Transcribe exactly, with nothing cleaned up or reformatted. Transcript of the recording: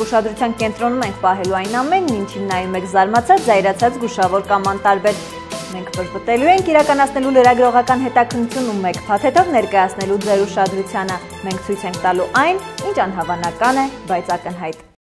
Ուշադրության կենտրոնում ենք պահելու այն ամենն, ինչին նայում եք զարմացած, զայրացած, զգուշավոր կամ անտարբեր։ Մենք պրպտելու ենք իրականացնելու լրագրողական հետաքննություն ու մեկ փաթեթով ներկայացնելու ձեր ուշադրությանը։ Մենք ցույց ենք տալու այն, ինչ անհավանական է, բայց ակնհայտ։